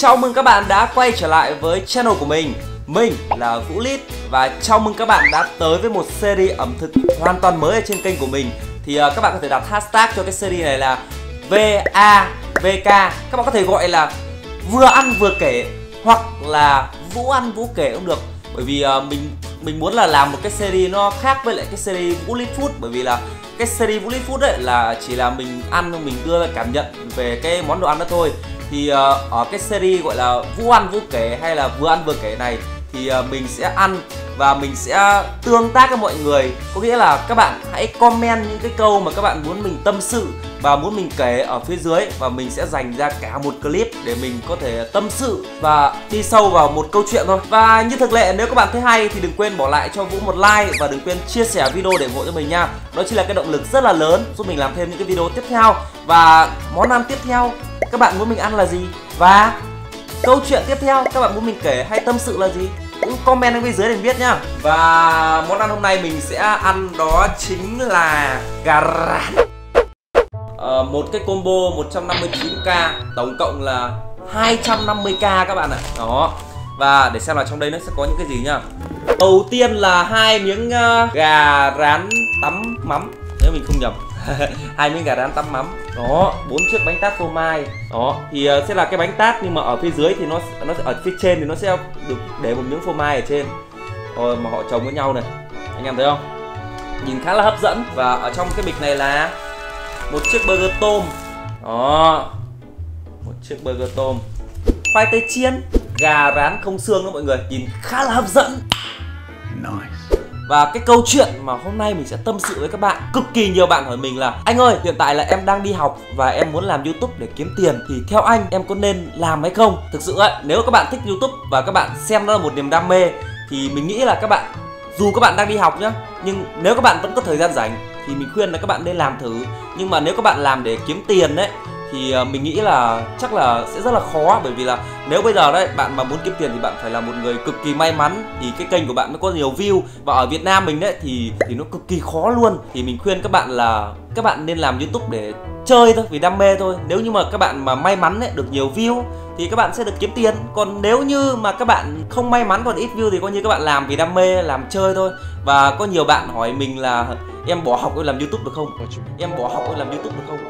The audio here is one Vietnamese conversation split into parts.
Chào mừng các bạn đã quay trở lại với channel của mình. Mình là Vũ Lít và chào mừng các bạn đã tới với một series ẩm thực hoàn toàn mới ở trên kênh của mình. Thì các bạn có thể đặt hashtag cho cái series này là VAVK. Các bạn có thể gọi là vừa ăn vừa kể hoặc là Vũ ăn Vũ kể cũng được. Bởi vì mình muốn là làm một cái series nó khác với lại cái series Vũ Lít Food. Bởi vì là cái series Vũ Lít Food ấy là chỉ là mình ăn, mình đưa ra cảm nhận về cái món đồ ăn đó thôi. Thì ở cái series gọi là Vũ ăn Vũ kể hay là vừa ăn vừa kể này thì mình sẽ ăn và mình sẽ tương tác với mọi người. Có nghĩa là các bạn hãy comment những cái câu mà các bạn muốn mình tâm sự và muốn mình kể ở phía dưới, và mình sẽ dành ra cả một clip để mình có thể tâm sự và đi sâu vào một câu chuyện thôi. Và như thường lệ, nếu các bạn thấy hay thì đừng quên bỏ lại cho Vũ một like và đừng quên chia sẻ video để ủng hộ cho mình nha. Đó chính là cái động lực rất là lớn giúp mình làm thêm những cái video tiếp theo. Và món ăn tiếp theo các bạn muốn mình ăn là gì, và câu chuyện tiếp theo các bạn muốn mình kể hay tâm sự là gì, cũng comment ở bên dưới để mình biết nhá. Và món ăn hôm nay mình sẽ ăn đó chính là gà rán. Một cái combo 159k, tổng cộng là 250k các bạn ạ. Đó. Và để xem là trong đây nó sẽ có những cái gì nhá. Đầu tiên là 2 miếng gà rán tắm mắm, nếu mình không nhầm. 2 miếng gà rán tắm mắm. Đó, 4 chiếc bánh tát phô mai. Đó, thì sẽ là cái bánh tát nhưng mà ở phía dưới thì nó ở phía trên thì nó sẽ được để một miếng phô mai ở trên. Rồi mà họ chồng với nhau này. Anh em thấy không? Nhìn khá là hấp dẫn. Và ở trong cái bịch này là một chiếc burger tôm. Đó, một chiếc burger tôm, khoai tây chiên, gà rán không xương đó mọi người, nhìn khá là hấp dẫn. Nice. Và cái câu chuyện mà hôm nay mình sẽ tâm sự với các bạn, cực kỳ nhiều bạn hỏi mình là anh ơi, hiện tại là em đang đi học và em muốn làm YouTube để kiếm tiền, thì theo anh em có nên làm hay không? Thực sự ấy, nếu các bạn thích YouTube và các bạn xem nó là một niềm đam mê thì mình nghĩ là các bạn, dù các bạn đang đi học nhá, nhưng nếu các bạn vẫn có thời gian rảnh thì mình khuyên là các bạn nên làm thử. Nhưng mà nếu các bạn làm để kiếm tiền đấy thì mình nghĩ là chắc là sẽ rất là khó. Bởi vì là nếu bây giờ đấy bạn mà muốn kiếm tiền thì bạn phải là một người cực kỳ may mắn thì cái kênh của bạn mới có nhiều view. Và ở Việt Nam mình đấy thì nó cực kỳ khó luôn. Thì mình khuyên các bạn là các bạn nên làm YouTube để chơi thôi, vì đam mê thôi. Nếu như mà các bạn mà may mắn ấy, được nhiều view thì các bạn sẽ được kiếm tiền. Còn nếu như mà các bạn không may mắn, còn ít view thì coi như các bạn làm vì đam mê, làm chơi thôi. Và có nhiều bạn hỏi mình là em bỏ học làm YouTube được không? Em bỏ học làm YouTube được không?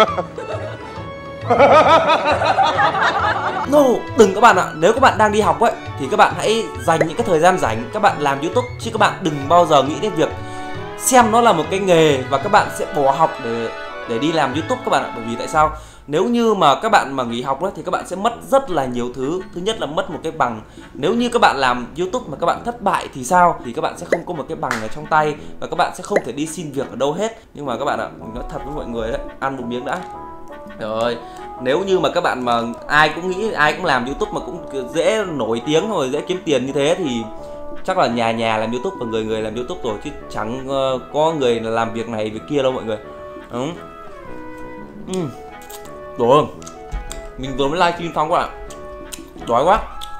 No, đừng các bạn ạ. Nếu các bạn đang đi học ấy thì các bạn hãy dành những cái thời gian rảnh các bạn làm YouTube, chứ các bạn đừng bao giờ nghĩ đến việc xem nó là một cái nghề và các bạn sẽ bỏ học để đi làm YouTube các bạn ạ. Bởi vì tại sao? Nếu như mà các bạn mà nghỉ học đó thì các bạn sẽ mất rất là nhiều thứ. Thứ nhất là mất một cái bằng. Nếu như các bạn làm YouTube mà các bạn thất bại thì sao? Thì các bạn sẽ không có một cái bằng ở trong tay và các bạn sẽ không thể đi xin việc ở đâu hết. Nhưng mà các bạn ạ, mình nói thật với mọi người đấy, ăn một miếng đã. Rồi, nếu như mà các bạn mà ai cũng nghĩ ai cũng làm YouTube mà cũng dễ nổi tiếng rồi dễ kiếm tiền như thế thì chắc là nhà nhà làm YouTube và người người làm YouTube rồi, chứ chẳng có người làm việc này việc kia đâu mọi người. Đúng. Rồi, mình vừa mới livestream xong các bạn, đói quá,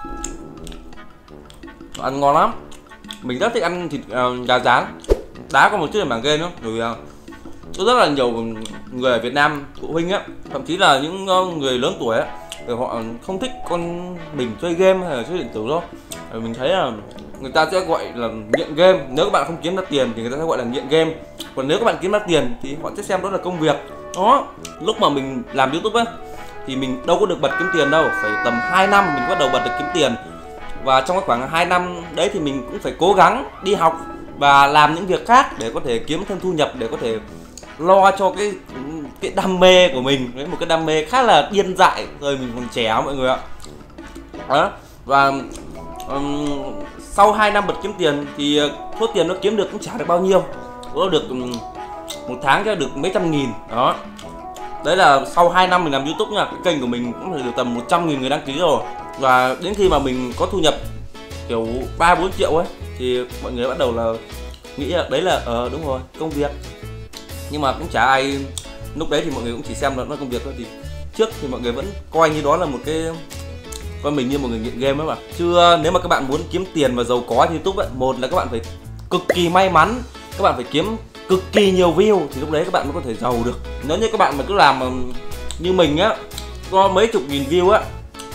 ăn ngon lắm. Mình rất thích ăn thịt gà rán. Đá có một chút là mảng game nữa, rồi có rất là nhiều người ở Việt Nam, phụ huynh á, thậm chí là những người lớn tuổi á, thì họ không thích con mình chơi game hay là chơi điện tử đâu. Mình thấy là người ta sẽ gọi là nghiện game. Nếu các bạn không kiếm ra tiền thì người ta sẽ gọi là nghiện game. Còn nếu các bạn kiếm ra tiền thì họ sẽ xem đó là công việc. Đó, lúc mà mình làm YouTube á thì mình đâu có được bật kiếm tiền đâu, phải tầm 2 năm mình bắt đầu bật được kiếm tiền. Và trong cái khoảng 2 năm đấy thì mình cũng phải cố gắng đi học và làm những việc khác để có thể kiếm thêm thu nhập, để có thể lo cho cái đam mê của mình. Đấy, một cái đam mê khá là điên dại rồi mình còn trẻ mọi người ạ. Đó. Và sau 2 năm bật kiếm tiền thì số tiền nó kiếm được cũng chả được bao nhiêu, có được một tháng cho được mấy trăm nghìn. Đó, đấy là sau 2 năm mình làm YouTube nha. Cái kênh của mình cũng được tầm 100.000 người đăng ký rồi. Và đến khi mà mình có thu nhập kiểu 3-4 triệu ấy thì mọi người bắt đầu là nghĩ là đấy là đúng rồi, công việc. Nhưng mà cũng chả ai, lúc đấy thì mọi người cũng chỉ xem nó công việc thôi. Thì trước thì mọi người vẫn coi như đó là một cái, coi mình như một người nghiện game ấy mà. Chứ nếu mà các bạn muốn kiếm tiền và giàu có trên YouTube ấy, một là các bạn phải cực kỳ may mắn, các bạn phải kiếm cực kỳ nhiều view thì lúc đấy các bạn mới có thể giàu được. Nếu như các bạn mà cứ làm như mình á, có mấy chục nghìn view á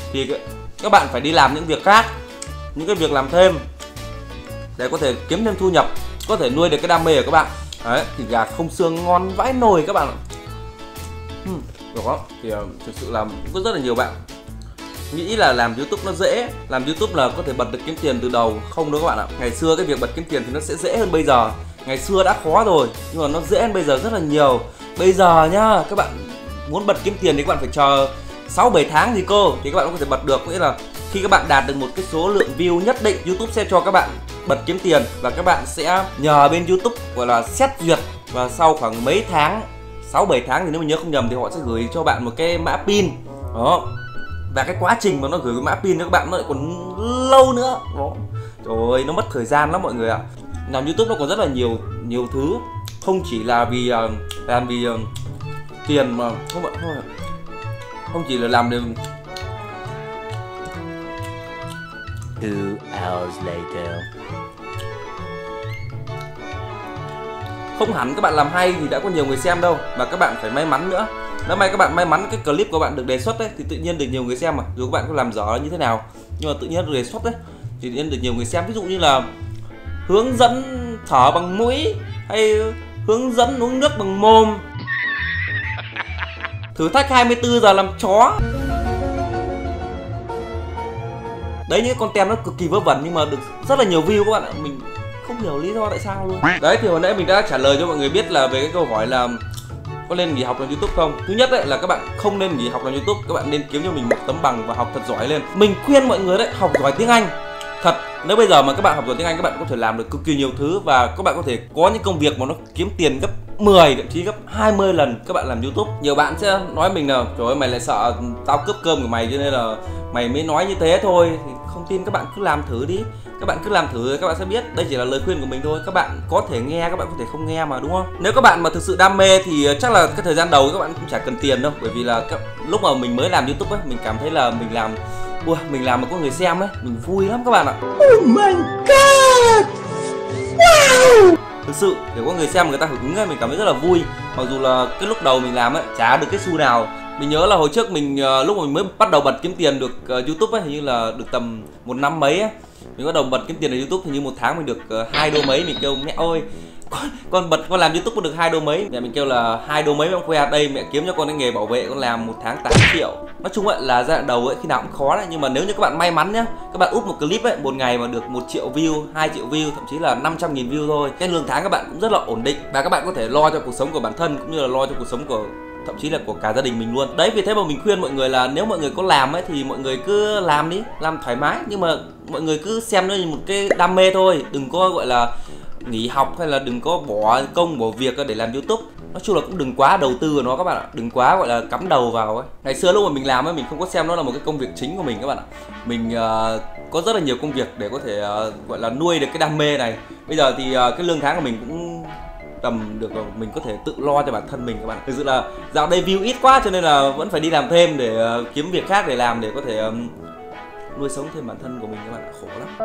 thì các bạn phải đi làm những việc khác, những cái việc làm thêm để có thể kiếm thêm thu nhập, có thể nuôi được cái đam mê của các bạn. Đấy, thì gà không xương ngon vãi nồi các bạn ạ. Đó, thì thực sự là có rất là nhiều bạn nghĩ là làm YouTube nó dễ, làm YouTube là có thể bật được kiếm tiền từ đầu. Không đâu các bạn ạ. Ngày xưa cái việc bật kiếm tiền thì nó sẽ dễ hơn bây giờ. Ngày xưa đã khó rồi, nhưng mà nó dễ hơn bây giờ rất là nhiều. Bây giờ nhá, các bạn muốn bật kiếm tiền thì các bạn phải chờ 6-7 tháng gì cô thì các bạn có thể bật được. Nghĩa là khi các bạn đạt được một cái số lượng view nhất định, YouTube sẽ cho các bạn bật kiếm tiền, và các bạn sẽ nhờ bên YouTube gọi là xét duyệt, và sau khoảng mấy tháng, 6-7 tháng thì nếu mình nhớ không nhầm thì họ sẽ gửi cho bạn một cái mã pin. Đó. Và cái quá trình mà nó gửi cái mã pin cho các bạn nó lại còn lâu nữa. Đó. Trời ơi, nó mất thời gian lắm mọi người ạ. Làm YouTube nó còn rất là nhiều thứ, không chỉ là vì làm vì tiền mà không chỉ là làm được. 2 hours later. Không hẳn các bạn làm hay thì đã có nhiều người xem đâu, mà các bạn phải may mắn nữa. Nếu may các bạn may mắn cái clip của bạn được đề xuất đấy thì tự nhiên được nhiều người xem, mà dù các bạn có làm dở như thế nào nhưng mà tự nhiên được đề xuất đấy thì tự nhiên được nhiều người xem. Ví dụ như là hướng dẫn thở bằng mũi, hay hướng dẫn uống nước bằng mồm, thử thách 24 giờ làm chó. Đấy, những content nó cực kỳ vớ vẩn nhưng mà được rất là nhiều view các bạn ạ. Mình không hiểu lý do tại sao luôn. Đấy, thì hồi nãy mình đã trả lời cho mọi người biết là về cái câu hỏi là có nên nghỉ học làm YouTube không. Thứ nhất đấy là các bạn không nên nghỉ học làm YouTube, các bạn nên kiếm cho mình một tấm bằng và học thật giỏi lên. Mình khuyên mọi người đấy, học giỏi tiếng Anh thật. Nếu bây giờ mà các bạn học giỏi tiếng Anh, các bạn có thể làm được cực kỳ nhiều thứ, và các bạn có thể có những công việc mà nó kiếm tiền gấp 10 thậm chí gấp 20 lần các bạn làm YouTube. Nhiều bạn sẽ nói mình là trời ơi, mày lại sợ tao cướp cơm của mày cho nên là mày mới nói như thế thôi. Thì không tin các bạn cứ làm thử đi. Các bạn cứ làm thử các bạn sẽ biết. Đây chỉ là lời khuyên của mình thôi. Các bạn có thể nghe, các bạn có thể không nghe mà, đúng không? Nếu các bạn mà thực sự đam mê thì chắc là cái thời gian đầu các bạn cũng chả cần tiền đâu. Bởi vì là lúc mà mình mới làm YouTube ấy, mình cảm thấy là mình làm mà có người xem ấy, mình vui lắm các bạn ạ. Oh my god. Wow. Thực sự để có người xem người ta hưởng ứng ấy, mình cảm thấy rất là vui. Mặc dù là cái lúc đầu mình làm ấy chả được cái xu nào. Mình nhớ là hồi trước mình lúc mà mình mới bắt đầu bật kiếm tiền được YouTube ấy, hình như là được tầm 1 năm mấy ấy. Mình bắt đầu bật kiếm tiền ở YouTube, hình như 1 tháng mình được 2 đô mấy. Mình kêu mẹ ơi, con làm YouTube có được 2 đô mấy. Mẹ mình kêu là 2 đô mấy mà ông khoe, đây mẹ kiếm cho con cái nghề bảo vệ, con làm 1 tháng 8 triệu. Nói chung ấy là giai đoạn đầu ấy khi nào cũng khó đấy, nhưng mà nếu như các bạn may mắn nhá, các bạn úp một clip ấy một ngày mà được 1 triệu view, 2 triệu view, thậm chí là 500.000 view thôi, cái lương tháng các bạn cũng rất là ổn định, và các bạn có thể lo cho cuộc sống của bản thân cũng như là lo cho cuộc sống của thậm chí là của cả gia đình mình luôn. Đấy, vì thế mà mình khuyên mọi người là nếu mọi người có làm ấy thì mọi người cứ làm đi, làm thoải mái, nhưng mà mọi người cứ xem nó như một cái đam mê thôi, đừng có gọi là nghỉ học hay là đừng có bỏ công bỏ việc để làm YouTube. Nói chung là cũng đừng quá đầu tư vào nó các bạn ạ, đừng quá gọi là cắm đầu vào ấy. Ngày xưa lúc mà mình làm ấy, mình không có xem nó là một cái công việc chính của mình các bạn ạ. Mình có rất là nhiều công việc để có thể gọi là nuôi được cái đam mê này. Bây giờ thì cái lương tháng của mình cũng tầm được, mình có thể tự lo cho bản thân mình các bạn. Thực sự là dạo đây view ít quá cho nên là vẫn phải đi làm thêm để kiếm việc khác để làm, để có thể nuôi sống thêm bản thân của mình các bạn. Khổ lắm.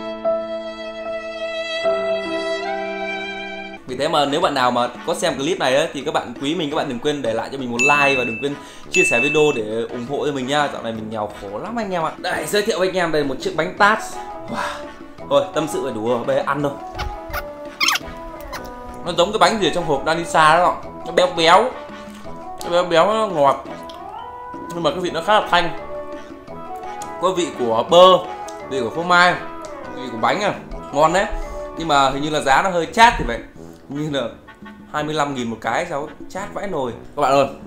Vì thế mà nếu bạn nào mà có xem clip này ấy, thì các bạn quý mình, các bạn đừng quên để lại cho mình một like và đừng quên chia sẻ video để ủng hộ cho mình nha. Dạo này mình nghèo khổ lắm anh em ạ. Đây, giới thiệu với anh em đây một chiếc bánh tart. Wow. Thôi tâm sự là đủ rồi, bây giờ ăn thôi. Nó giống cái bánh gì ở trong hộp Danisa đó, nó béo béo, nó ngọt, nhưng mà cái vị nó khá là thanh, có vị của bơ, vị của phô mai, vị của bánh à, ngon đấy. Nhưng mà hình như là giá nó hơi chát thì vậy, như là 25.000 một cái sao, chát vãi nồi các bạn ơi.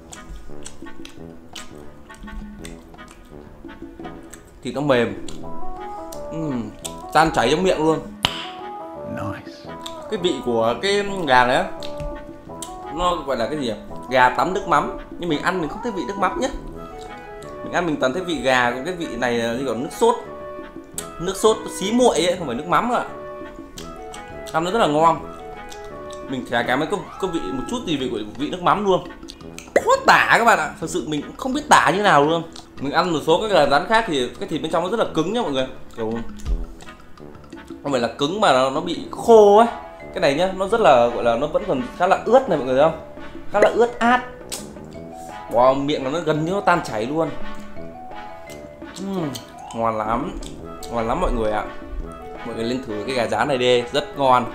Thịt nó mềm, tan chảy trong miệng luôn. Nice. Cái vị của cái gà này á, nó gọi là cái gì à? Gà tắm nước mắm, nhưng mình ăn mình không thấy vị nước mắm nhé. Mình ăn mình toàn thấy vị gà, còn cái vị này là như còn nước sốt xí muội ấy, không phải nước mắm ạ. Ăn nó rất là ngon. Mình chả cảm thấy có vị một chút gì về vị nước mắm luôn. Khó tả các bạn ạ, thật sự mình cũng không biết tả như nào luôn. Mình ăn một số các gà rán khác thì cái thịt bên trong nó rất là cứng nhá mọi người, kiểu không phải là cứng mà nó bị khô ấy. Cái này nhá, nó rất là gọi là nó vẫn còn khá là ướt này mọi người thấy không? Khá là ướt át. Wow, miệng nó gần như nó tan chảy luôn. Ngon lắm mọi người ạ. Mọi người lên thử cái gà rán này đi, rất ngon.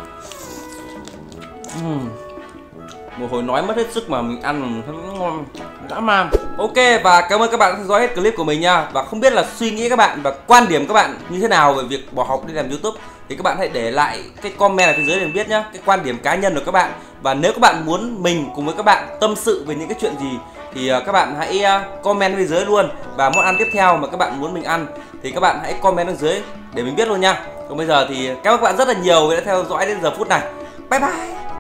Một hồi nói mất hết sức mà mình ăn thấy ngon dã man. Ok, và cảm ơn các bạn đã theo dõi hết clip của mình nha. Và không biết là suy nghĩ các bạn và quan điểm các bạn như thế nào về việc bỏ học đi làm YouTube thì các bạn hãy để lại cái comment ở phía dưới để mình biết nhá, cái quan điểm cá nhân của các bạn. Và nếu các bạn muốn mình cùng với các bạn tâm sự về những cái chuyện gì thì các bạn hãy comment bên dưới luôn. Và món ăn tiếp theo mà các bạn muốn mình ăn thì các bạn hãy comment bên dưới để mình biết luôn nha. Còn bây giờ thì cảm ơn các bạn rất là nhiều vì đã theo dõi đến giờ phút này. Bye bye.